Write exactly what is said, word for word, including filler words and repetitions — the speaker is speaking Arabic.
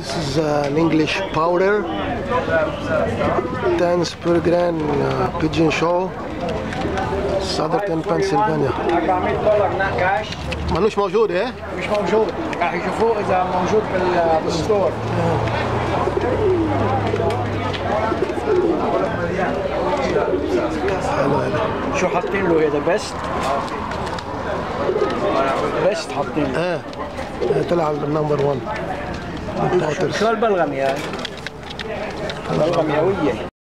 This is uh, an English powder. Tens Purgrain uh, Pigeon show. Souderton, Pennsylvania. ملوش موجود ايه؟ مش موجود، راح يشوفوه اذا موجود بالستور. حلو هذا. شو حاطين له هذا؟ بيست؟ بيست حاطين له. ايه طلع النمبر واحد. شو البلغم يا؟ بلغم يوية.